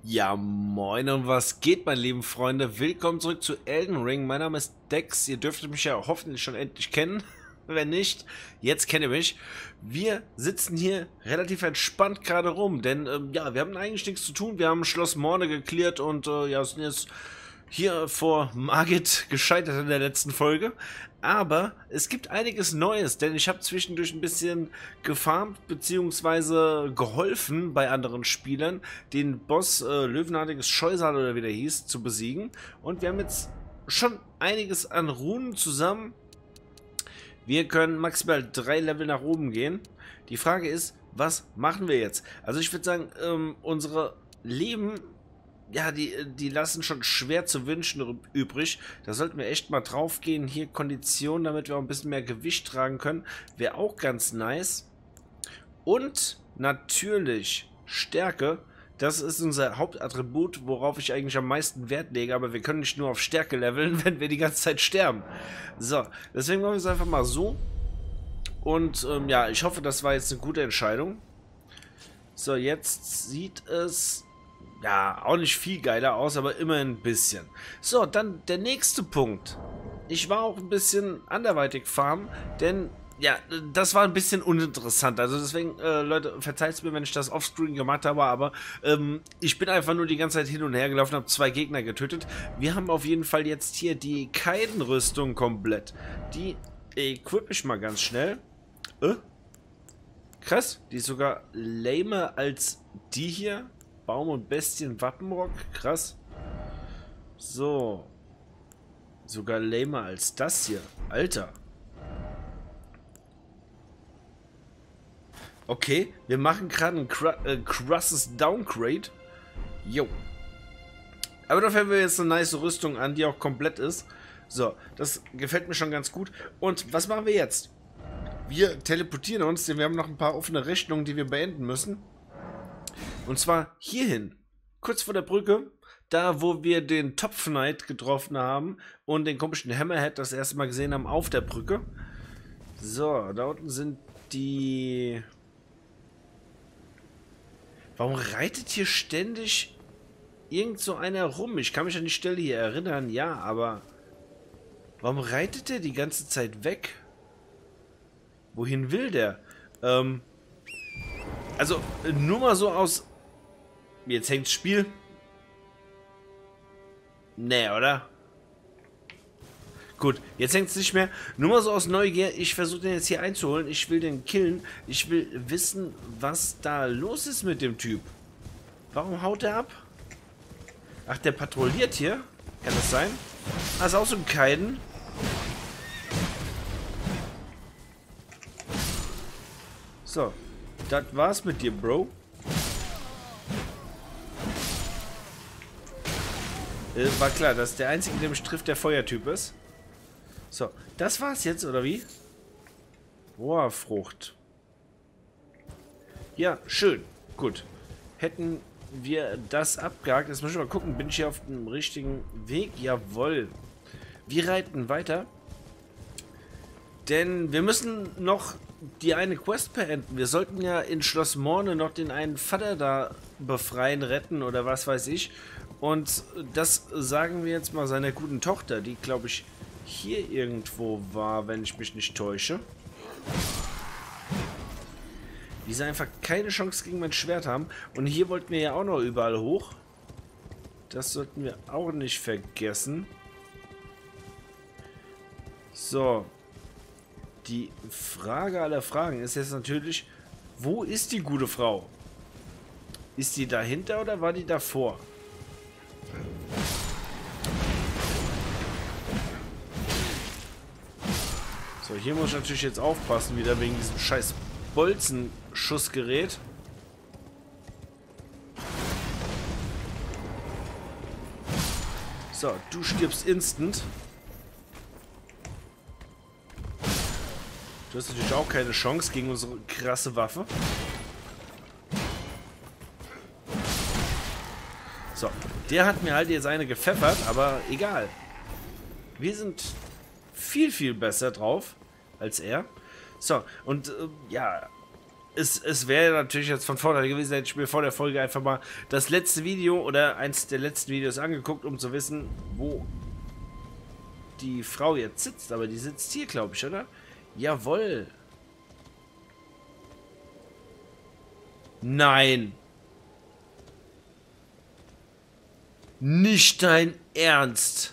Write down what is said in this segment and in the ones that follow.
Ja, moin und was geht, meine lieben Freunde? Willkommen zurück zu Elden Ring. Mein Name ist Dex. Ihr dürftet mich ja hoffentlich schon endlich kennen. Wenn nicht, jetzt kennt ihr mich. Wir sitzen hier relativ entspannt gerade rum, denn ja, wir haben eigentlich nichts zu tun. Wir haben Schloss Morne geklärt und ja, sind jetzt hier vor Margit gescheitert in der letzten Folge. Aber es gibt einiges Neues, denn ich habe zwischendurch ein bisschen gefarmt bzw. geholfen bei anderen Spielern, den Boss Löwenartiges Scheusal oder wie der hieß, zu besiegen. Und wir haben jetzt schon einiges an Runen zusammen. Wir können maximal 3 Level nach oben gehen. Die Frage ist, was machen wir jetzt? Also ich würde sagen, unsere Leben, ja, die lassen schon schwer zu wünschen übrig. Da sollten wir echt mal drauf gehen. Hier Kondition, damit wir auch ein bisschen mehr Gewicht tragen können. Wäre auch ganz nice. Und natürlich Stärke. Das ist unser Hauptattribut, worauf ich eigentlich am meisten Wert lege. Aber wir können nicht nur auf Stärke leveln, wenn wir die ganze Zeit sterben. So, deswegen machen wir es einfach mal so. Und ja, ich hoffe, das war jetzt eine gute Entscheidung. So, jetzt sieht es ja auch nicht viel geiler aus, aber immerhin ein bisschen. So, dann der nächste Punkt. Ich war auch ein bisschen anderweitig farmen, denn ja, das war ein bisschen uninteressant. Also deswegen, Leute, verzeiht mir, wenn ich das offscreen gemacht habe, aber ich bin einfach nur die ganze Zeit hin und her gelaufen, habe 2 Gegner getötet. Wir haben auf jeden Fall jetzt hier die Kaidenrüstung komplett. Die equip ich mal ganz schnell. Krass, die ist sogar lamer als die hier. Baum und Bestien Wappenrock, krass. So. Sogar lamer als das hier. Alter. Okay, wir machen gerade ein krasses Downgrade. Jo. Aber dafür haben wir jetzt eine nice Rüstung an, die auch komplett ist. So, das gefällt mir schon ganz gut. Und was machen wir jetzt? Wir teleportieren uns, denn wir haben noch ein paar offene Rechnungen, die wir beenden müssen. Und zwar hierhin. Kurz vor der Brücke. Da, wo wir den Topf Knight getroffen haben und den komischen Hammerhead das erste Mal gesehen haben auf der Brücke. So, da unten sind die... Warum reitet hier ständig irgend so einer rum? Ich kann mich an die Stelle hier erinnern, ja, aber... Warum reitet der die ganze Zeit weg? Wohin will der? Also, nur mal so aus... Jetzt hängt's Spiel. Nee, oder? Gut, jetzt hängt es nicht mehr. Nur mal so aus Neugier. Ich versuche den jetzt hier einzuholen. Ich will den killen. Ich will wissen, was da los ist mit dem Typ. Warum haut er ab? Ach, der patrouilliert hier. Kann das sein? Ah, ist auch so ein Kaiden. So, das war's mit dir, Bro. War klar, dass der einzige, der mich trifft, der Feuertyp ist. So, das war's jetzt, oder wie? Rohrfrucht. Ja, schön. Gut. Hätten wir das abgehakt. Jetzt muss ich mal gucken, bin ich hier auf dem richtigen Weg? Jawohl. Wir reiten weiter. Denn wir müssen noch die eine Quest beenden. Wir sollten ja in Schloss Morne noch den einen Vater da befreien, retten oder was weiß ich. Und das sagen wir jetzt mal seiner guten Tochter, die, glaube ich, hier irgendwo war, wenn ich mich nicht täusche. Die sie einfach keine Chance gegen mein Schwert haben. Und hier wollten wir ja auch noch überall hoch. Das sollten wir auch nicht vergessen. So. Die Frage aller Fragen ist jetzt natürlich, wo ist die gute Frau? Ist die dahinter oder war die davor? So, hier muss ich natürlich jetzt aufpassen, wieder wegen diesem scheiß Bolzenschussgerät. So, du stirbst instant. Du hast natürlich auch keine Chance gegen unsere krasse Waffe. So, der hat mir halt jetzt eine gepfeffert, aber egal. Wir sind viel, viel besser drauf als er. So, und ja, es wäre natürlich jetzt von Vorteil gewesen, hätte ich mir vor der Folge einfach mal das letzte Video oder eins der letzten Videos angeguckt, um zu wissen, wo die Frau jetzt sitzt. Aber die sitzt hier, glaube ich, oder? Jawohl. Nein. Nicht dein Ernst.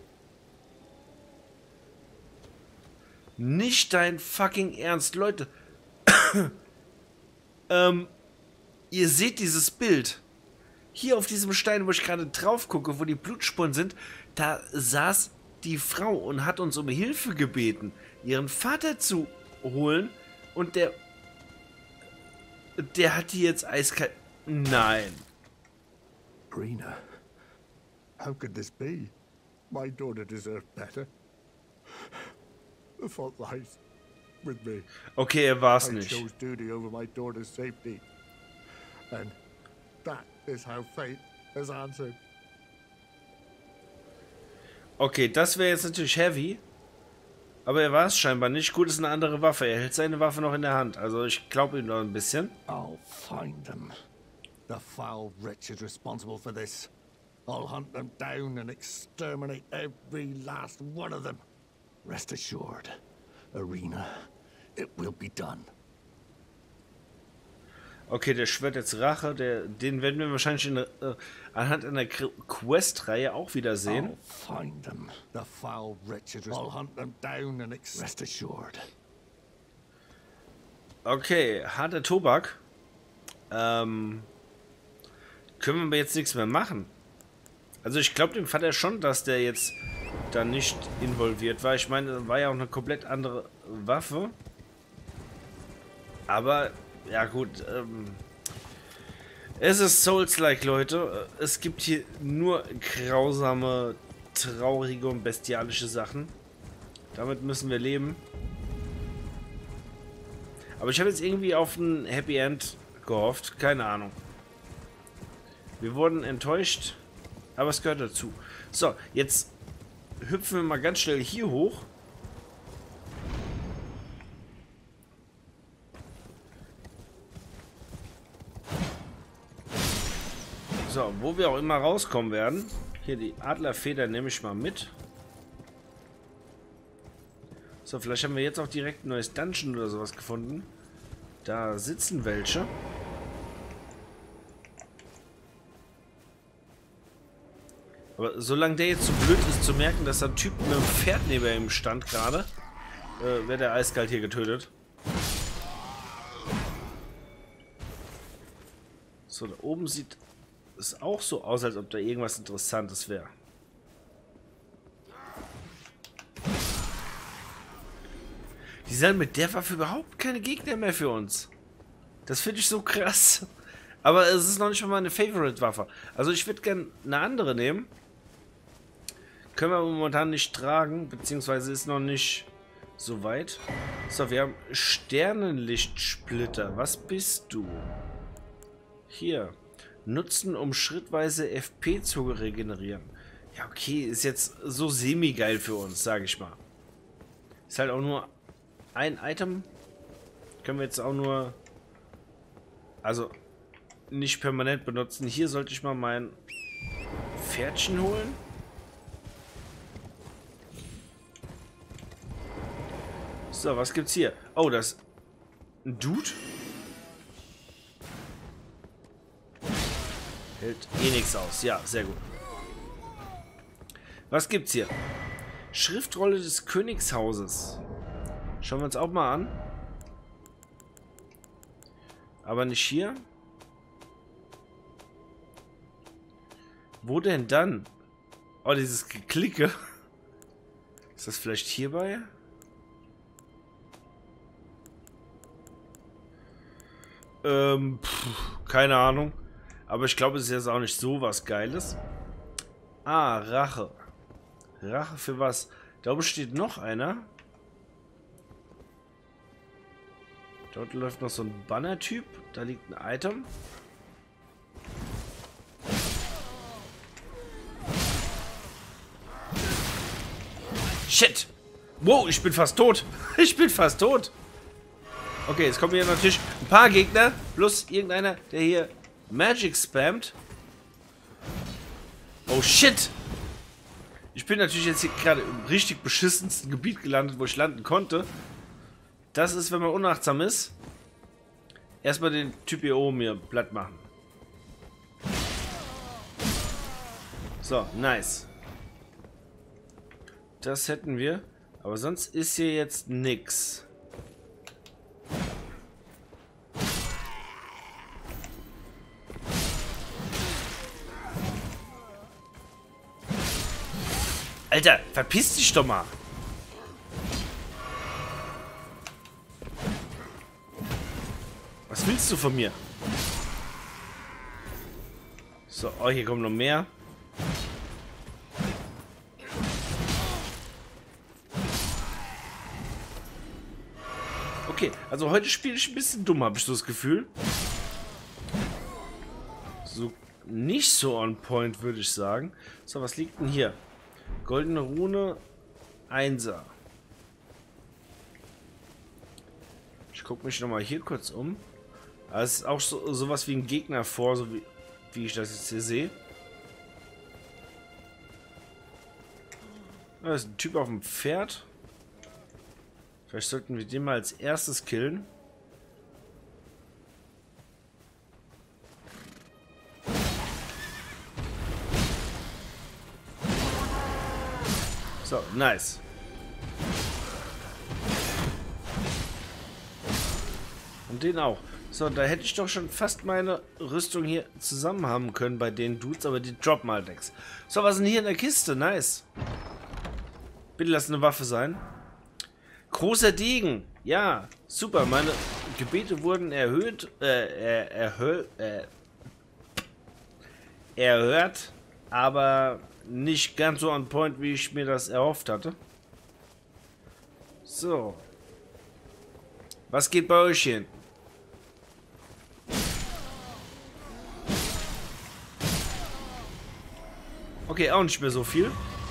Nicht dein fucking Ernst, Leute. Ihr seht dieses Bild. Hier auf diesem Stein, wo ich gerade drauf gucke, wo die Blutspuren sind, da saß die Frau und hat uns um Hilfe gebeten, ihren Vater zu holen. Und der hat die jetzt eiskalt... Nein. Rena, how could this be? My daughter deserved better. The fault lies with me. Okay, er war's I nicht. chose duty over my daughter's safety. And that is how fate has answered. Okay, das wäre jetzt natürlich heavy. Aber er war es scheinbar nicht. Gut, ist eine andere Waffe. Er hält seine Waffe noch in der Hand. Also ich glaube ihm noch ein bisschen. I'll find them. The foul wretches responsible for this. I'll hunt them down and exterminate every last one of them. Rest assured, Rena, it will be done. Okay, der schwört jetzt Rache. Den werden wir wahrscheinlich anhand einer Quest-Reihe auch wieder sehen. I'll find them. The foul wretches. I'll hunt them down and rest assured. Okay, harter Tobak. Können wir jetzt nichts mehr machen. Also ich glaube dem Vater schon, dass der jetzt da nicht involviert war. Ich meine, war ja auch eine komplett andere Waffe. Aber, ja gut, es ist Souls-like, Leute. Es gibt hier nur grausame, traurige und bestialische Sachen. Damit müssen wir leben. Aber ich habe jetzt irgendwie auf ein Happy End gehofft. Keine Ahnung. Wir wurden enttäuscht, aber es gehört dazu. So, jetzt hüpfen wir mal ganz schnell hier hoch. So, wo wir auch immer rauskommen werden. Hier die Adlerfeder nehme ich mal mit. So, vielleicht haben wir jetzt auch direkt ein neues Dungeon oder sowas gefunden. Da sitzen welche. Aber solange der jetzt so blöd ist zu merken, dass da ein Typ mit einem Pferd neben ihm stand gerade, wird der eiskalt hier getötet. So, da oben sieht es auch so aus, als ob da irgendwas Interessantes wäre. Die sind mit der Waffe überhaupt keine Gegner mehr für uns. Das finde ich so krass. Aber es ist noch nicht mal meine Favorite-Waffe. Also ich würde gerne eine andere nehmen. Können wir momentan nicht tragen, beziehungsweise ist noch nicht so weit. So, wir haben Sternenlichtsplitter. Was bist du? Hier. Nutzen, um schrittweise FP zu regenerieren. Ja, okay, ist jetzt so semi-geil für uns, sage ich mal. Ist halt auch nur ein Item. Können wir jetzt auch nur... Also, nicht permanent benutzen. Hier sollte ich mal mein Pferdchen holen. So, was gibt's hier? Oh, das ist ein Dude. Hält eh nichts aus. Ja, sehr gut. Was gibt's hier? Schriftrolle des Königshauses. Schauen wir uns auch mal an. Aber nicht hier. Wo denn dann? Oh, dieses Geklicke. Ist das vielleicht hierbei? Keine Ahnung. Aber ich glaube, es ist jetzt auch nicht so was Geiles. Ah, Rache. Rache für was? Da oben steht noch einer. Dort läuft noch so ein Banner-Typ. Da liegt ein Item. Shit! Wow, ich bin fast tot. Ich bin fast tot. Okay, jetzt kommen hier natürlich Ein paar Gegner, plus irgendeiner, der hier Magic spammt. Oh shit! Ich bin natürlich jetzt hier gerade im richtig beschissensten Gebiet gelandet, wo ich landen konnte. Das ist, wenn man unachtsam ist. Erstmal den Typ hier oben hier platt machen. So, nice. Das hätten wir. Aber sonst ist hier jetzt nix. Alter, verpiss dich doch mal. Was willst du von mir? So, oh, hier kommen noch mehr. Okay, also heute spiele ich ein bisschen dumm, habe ich so das Gefühl. So, nicht so on point, würde ich sagen. So, was liegt denn hier? Goldene Rune, 1er. Ich gucke mich nochmal hier kurz um. Aber es ist auch sowas wie ein Gegner vor, so wie ich das jetzt hier sehe. Da ist ein Typ auf dem Pferd. Vielleicht sollten wir den mal als erstes killen. So, nice. Und den auch. So, da hätte ich doch schon fast meine Rüstung hier zusammen haben können bei den Dudes, aber die droppen halt nichts. So, was ist denn hier in der Kiste? Nice. Bitte lass eine Waffe sein. Großer Degen. Ja, super. Meine Gebete wurden erhöht. Erhört. Aber nicht ganz so on point, wie ich mir das erhofft hatte. So. Was geht bei euch hin? Okay, auch nicht mehr so viel.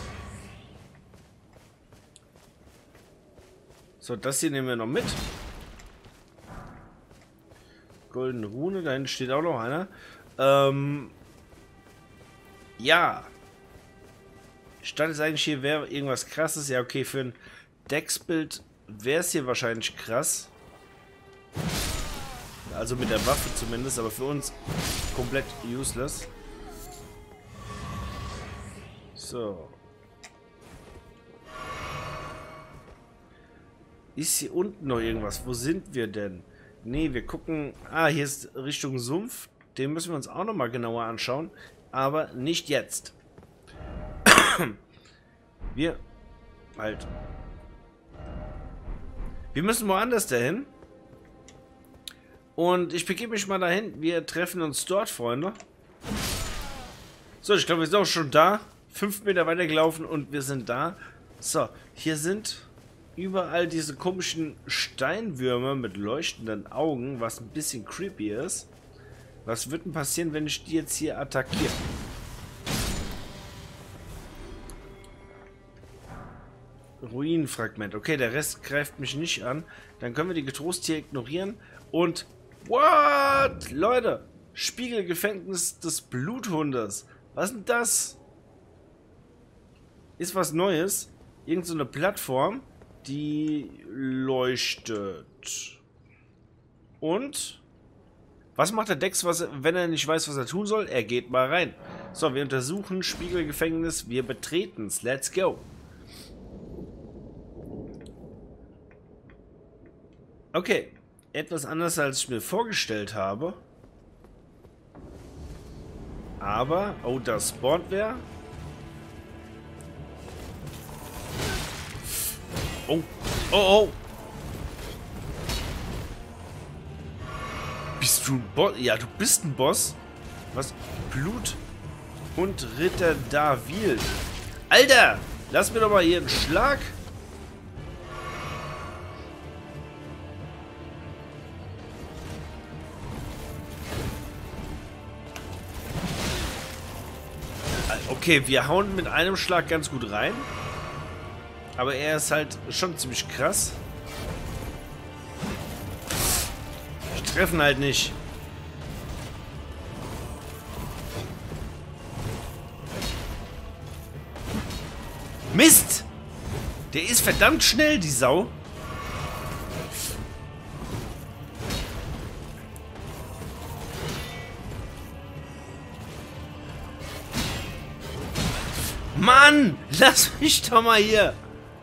So, das hier nehmen wir noch mit. Goldene Rune, da hinten steht auch noch einer. Ja. Statt es eigentlich hier wäre irgendwas krasses. Ja, okay, für ein Decksbild wäre es hier wahrscheinlich krass. Also mit der Waffe zumindest, aber für uns komplett useless. So. Ist hier unten noch irgendwas? Wo sind wir denn? Nee, wir gucken... Ah, hier ist Richtung Sumpf. Den müssen wir uns auch nochmal genauer anschauen. Aber nicht jetzt. Wir... Halt. Wir müssen woanders dahin. Und ich begebe mich mal dahin. Wir treffen uns dort, Freunde. So, ich glaube, wir sind auch schon da. 5 Meter weiter gelaufen und wir sind da. So, hier sind überall diese komischen Steinwürmer mit leuchtenden Augen, was ein bisschen creepy ist. Was wird denn passieren, wenn ich die jetzt hier attackiere? Ruinenfragment. Okay, der Rest greift mich nicht an. Dann können wir die getrost hier ignorieren. Und... What? Leute! Spiegelgefängnis des Bluthundes. Was ist denn das? Ist was Neues. Irgend so eine Plattform, die leuchtet. Und? Was macht der Dex, wenn er nicht weiß, was er tun soll? Er geht mal rein. So, wir untersuchen Spiegelgefängnis. Wir betreten es. Let's go. Okay. Etwas anders, als ich mir vorgestellt habe. Aber... Oh, da spawnt wer. Oh. Oh, oh. Bist du ein Boss? Ja, du bist ein Boss. Was? Blut und Ritter Davil. Alter! Lass mir doch mal hier einen Schlag. Okay, wir hauen mit einem Schlag ganz gut rein. Aber er ist halt schon ziemlich krass. treffen halt nicht. Mist! Der ist verdammt schnell, die Sau. Mann! Lass mich doch mal hier!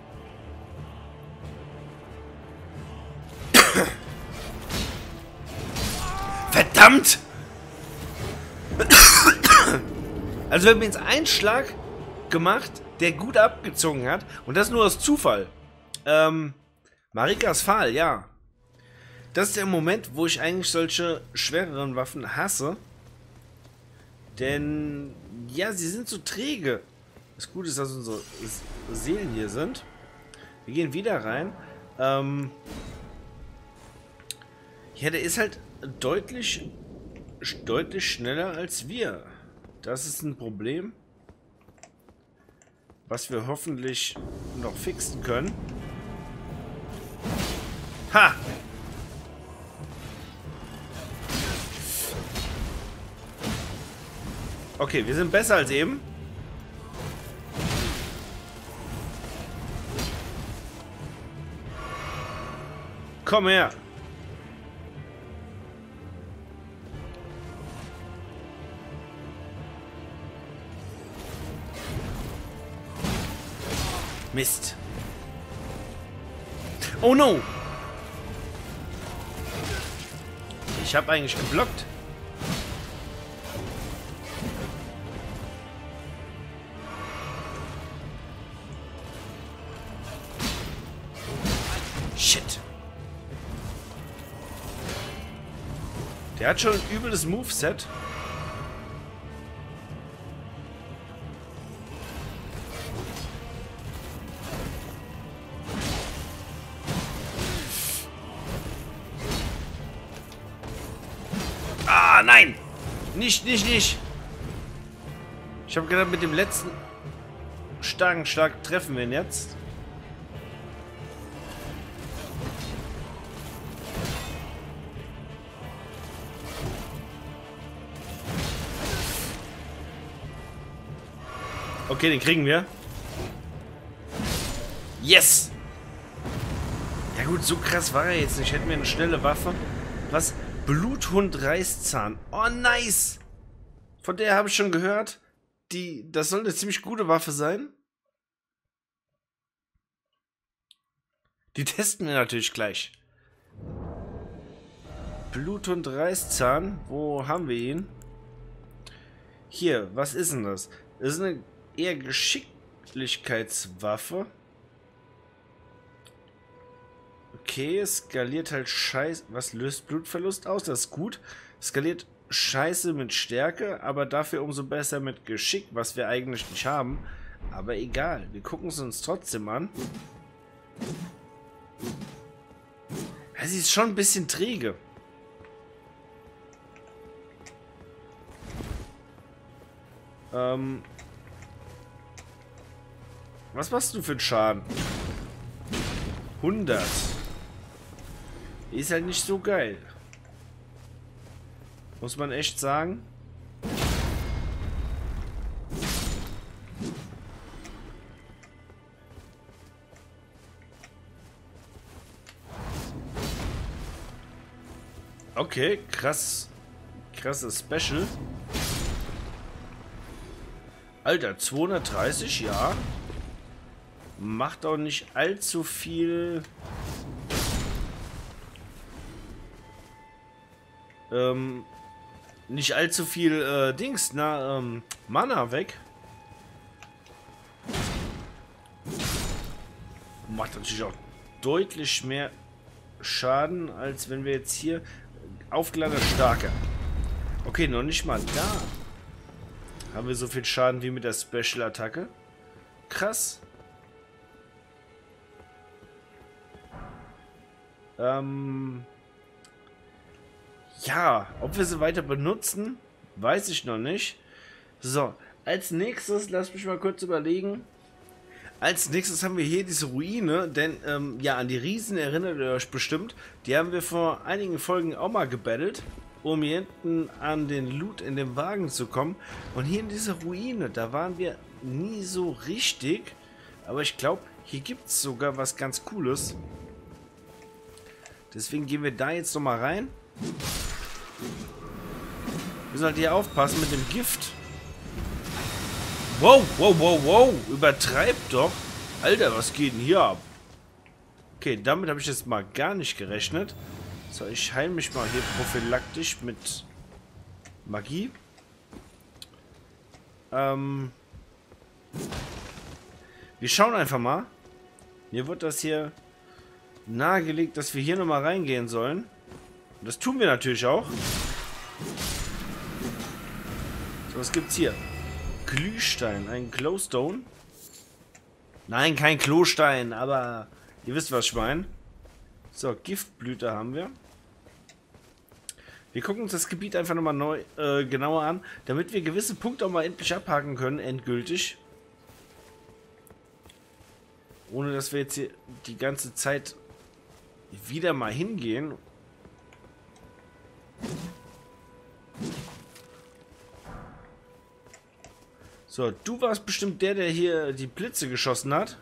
Verdammt! Also wir haben jetzt einen Schlag gemacht, der gut abgezogen hat. Und das nur aus Zufall. Marikas Pfahl, ja. Das ist der Moment, wo ich eigentlich solche schwereren Waffen hasse. Denn, ja, sie sind so träge. Das Gute ist, dass unsere Seelen hier sind. Wir gehen wieder rein. Ja, der ist halt deutlich schneller als wir. Das ist ein Problem, was wir hoffentlich noch fixen können. Ha! Okay, wir sind besser als eben. Komm her! Mist. Oh no! Ich habe eigentlich geblockt. Shit. Der hat schon ein übles Moveset. Ah, nein! Nicht! Ich habe gedacht, mit dem letzten starken Schlag treffen wir ihn jetzt. Okay, den kriegen wir. Yes! Ja gut, so krass war er jetzt nicht. Hätten wir eine schnelle Waffe. Was? Bluthund Reißzahn. Oh, nice! Von der habe ich schon gehört. Das soll eine ziemlich gute Waffe sein. Die testen wir natürlich gleich. Bluthund Reißzahn. Wo haben wir ihn? Hier, was ist denn das? Das ist eine eher Geschicklichkeitswaffe. Okay, skaliert halt Scheiße. Was löst Blutverlust aus? Das ist gut. Skaliert Scheiße mit Stärke, aber dafür umso besser mit Geschick, was wir eigentlich nicht haben. Aber egal, wir gucken es uns trotzdem an. Ja, sie ist schon ein bisschen träge. Was machst du für einen Schaden? 100. Ist halt nicht so geil. Muss man echt sagen. Okay, krass. Krasses Special. Alter, 230, ja. Macht auch nicht allzu viel. Nicht allzu viel Dings, Mana weg. Macht natürlich auch deutlich mehr Schaden, als wenn wir jetzt hier aufgeladene Starke. Okay, noch nicht mal da haben wir so viel Schaden wie mit der Special-Attacke. Krass. Ja, ob wir sie weiter benutzen, weiß ich noch nicht. So, als nächstes, lass mich mal kurz überlegen. Als nächstes haben wir hier diese Ruine, denn ja, an die Riesen erinnert ihr euch bestimmt. Die haben wir vor einigen Folgen auch mal gebettelt, um hier hinten an den Loot in dem Wagen zu kommen. Und hier in dieser Ruine, da waren wir nie so richtig. Aber ich glaube, hier gibt es sogar was ganz Cooles. Deswegen gehen wir da jetzt nochmal rein. Wir müssen halt hier aufpassen mit dem Gift. Wow, wow, wow, wow. Übertreibt doch. Alter, was geht denn hier ab? Okay, damit habe ich jetzt mal gar nicht gerechnet. So, ich heile mich mal hier prophylaktisch mit Magie. Wir schauen einfach mal. Mir wird das hier nahegelegt, dass wir hier nochmal reingehen sollen. Und das tun wir natürlich auch. So, was gibt's hier? Glühstein, ein Glowstone. Nein, kein Klostein, aber ihr wisst, was ich meine. So, Giftblüte haben wir. Wir gucken uns das Gebiet einfach nochmal neu, genauer an, damit wir gewisse Punkte auch mal endlich abhaken können, endgültig. Ohne dass wir jetzt hier die ganze Zeit wieder mal hingehen. So, du warst bestimmt der hier die Blitze geschossen hat.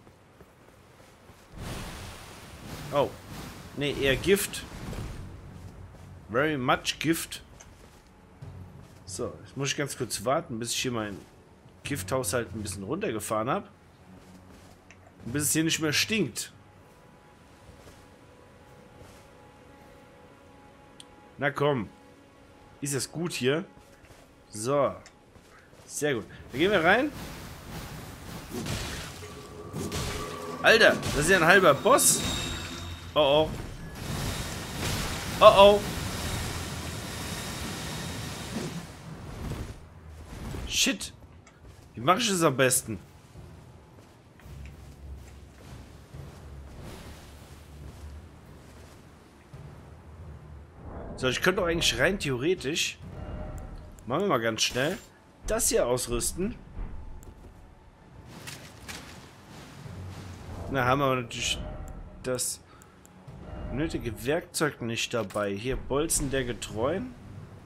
Oh. Nee, eher Gift. Very much Gift. So, jetzt muss ich ganz kurz warten, bis ich hier meinen Gifthaushalt ein bisschen runtergefahren habe. Und bis es hier nicht mehr stinkt. Na komm. Ist das gut hier? So. Sehr gut. Da gehen wir rein. Alter, das ist ja ein halber Boss. Oh oh. Oh oh. Shit. Wie mache ich das am besten? So, ich könnte doch eigentlich rein theoretisch, machen wir mal ganz schnell, das hier ausrüsten. Na, haben wir aber natürlich das nötige Werkzeug nicht dabei. Hier, Bolzen der Getreuen.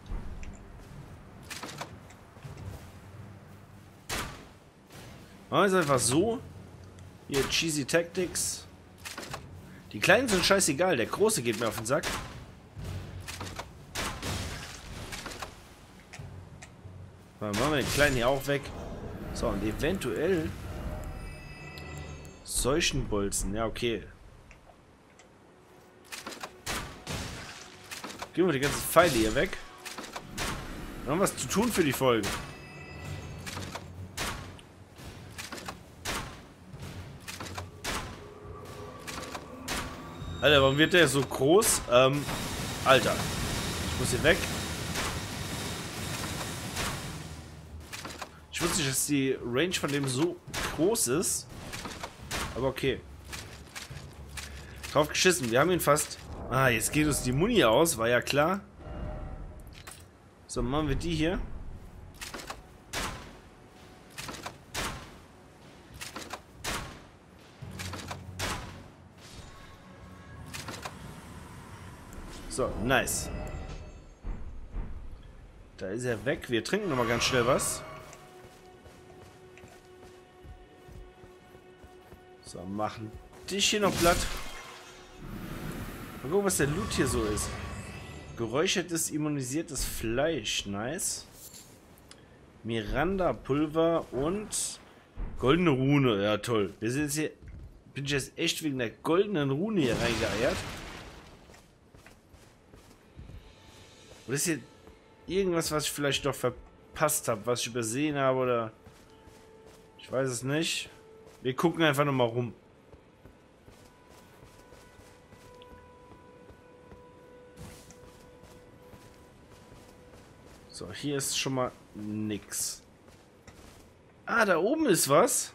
Machen wir es einfach so. Hier, Cheesy Tactics. Die Kleinen sind scheißegal, der Große geht mir auf den Sack. Dann machen wir den Kleinen hier auch weg. So, und eventuell Seuchenbolzen. Ja, okay. Gehen wir die ganzen Pfeile hier weg. Wir haben was zu tun für die Folge. Alter, warum wird der so groß? Alter. Ich muss hier weg. Ich wusste nicht, dass die Range von dem so groß ist. Aber okay. Drauf geschissen. Wir haben ihn fast. Ah, jetzt geht uns die Muni aus. War ja klar. So, machen wir die hier. So, nice. Da ist er weg. Wir trinken nochmal ganz schnell was. So, machen dich hier noch platt. Mal gucken, was der Loot hier so ist. Geräuchertes, immunisiertes Fleisch. Nice. Miranda-Pulver und goldene Rune. Ja, toll. Wir sind jetzt hier... Bin ich jetzt echt wegen der goldenen Rune hier reingeeiert? Oder ist hier irgendwas, was ich vielleicht doch verpasst habe, was ich übersehen habe, oder... Ich weiß es nicht. Wir gucken einfach nochmal rum. So, hier ist schon mal nix. Ah, da oben ist was.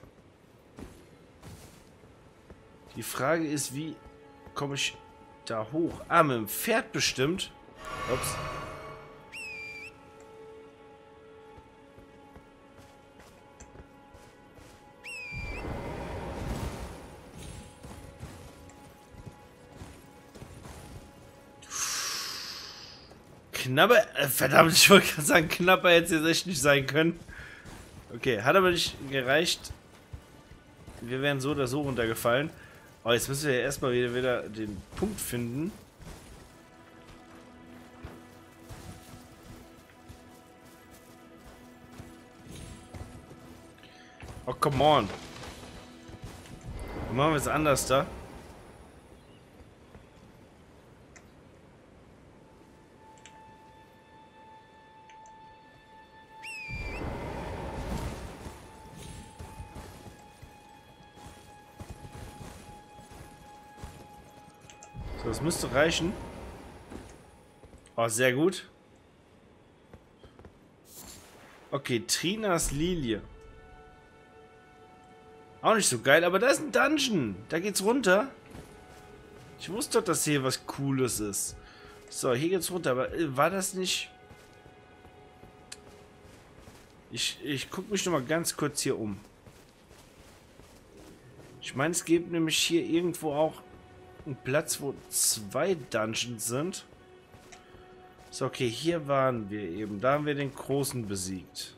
Die Frage ist, wie komme ich da hoch? Ah, mit dem Pferd bestimmt. Ups. knapper... verdammt, ich wollte gerade sagen, knapper hätte es jetzt echt nicht sein können. Okay, hat aber nicht gereicht. Wir wären so oder so runtergefallen. Aber jetzt müssen wir ja erstmal wieder den Punkt finden. Oh, come on. Dann machen wir es anders da. So, das müsste reichen. Oh, sehr gut. Okay, Trinas Lilie. Auch nicht so geil, aber da ist ein Dungeon. Da geht's runter. Ich wusste doch, dass hier was Cooles ist. So, hier geht's runter. Aber war das nicht... Ich gucke mich noch mal ganz kurz hier um. Ich meine, es gibt nämlich hier irgendwo auch einen Platz, wo 2 Dungeons sind. So, okay, hier waren wir eben. Da haben wir den Großen besiegt.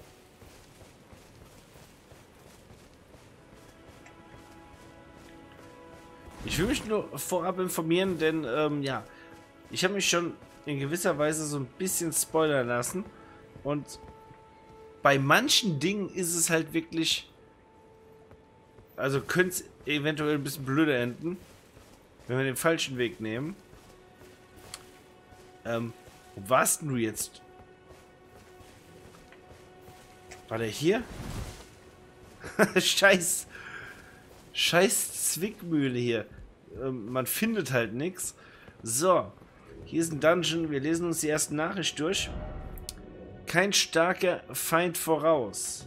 Ich will mich nur vorab informieren, denn, ja, ich habe mich schon in gewisser Weise so ein bisschen spoilern lassen. Und bei manchen Dingen ist es halt wirklich... Also könnte es eventuell ein bisschen blöder enden, wenn wir den falschen Weg nehmen. Wo warst denn du jetzt? War der hier? Scheiß Zwickmühle hier. Man findet halt nichts. So, hier ist ein Dungeon. Wir lesen uns die erste Nachricht durch. Kein starker Feind voraus.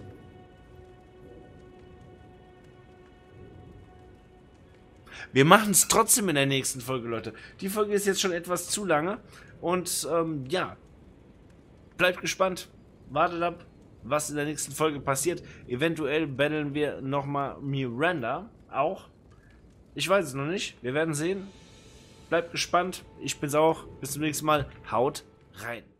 Wir machen es trotzdem in der nächsten Folge, Leute. Die Folge ist jetzt schon etwas zu lange. Und ja, bleibt gespannt. Wartet ab, was in der nächsten Folge passiert. Eventuell battlen wir nochmal Miranda. Auch. Ich weiß es noch nicht. Wir werden sehen. Bleibt gespannt. Ich bin's auch. Bis zum nächsten Mal. Haut rein.